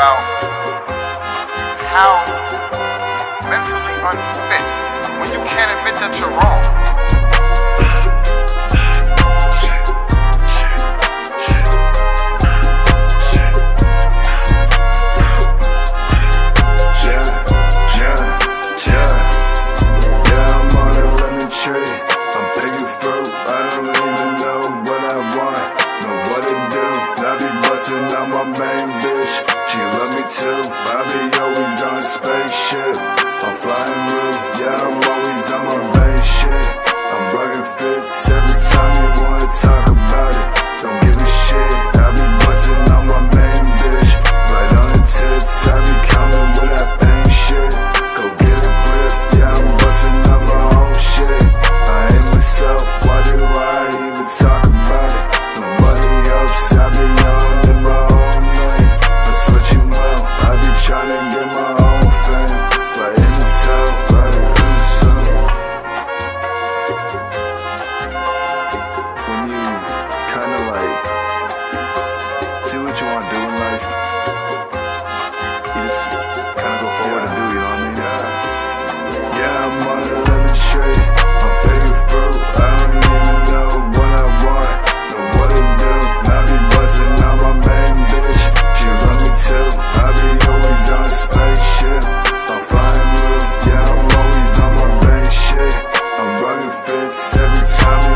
about how mentally unfit when you can't admit that you're wrong. I'm my main bitch, she love me too. I be always on a spaceship, I'm flying blue. Yeah, I'm always on my main shit. I'm rocking fits every time you wanna talk about it. Don't give a shit, I be bustin' on my main bitch, right on the tits. I be coming with that pain shit. Go get a grip, yeah, I'm bustin' on my own shit. I ain't myself, why do I even talk about it? Nobody else, I be on in my own lane. That's what you know, I be tryna get my own fame. Right in the cell, right in the sun. When you kinda like see what you wanna do in life, you just kinda go forward and do, you know what I mean? Yeah, I'm on a lemon tree, I'm paying fruit. I don't even know what I want, know what to do. I be buzzing on my main bitch, she love me too. I be always on a spaceship, I'm flying blue. Yeah, I'm always on my main shit. I'm rocking fits every time you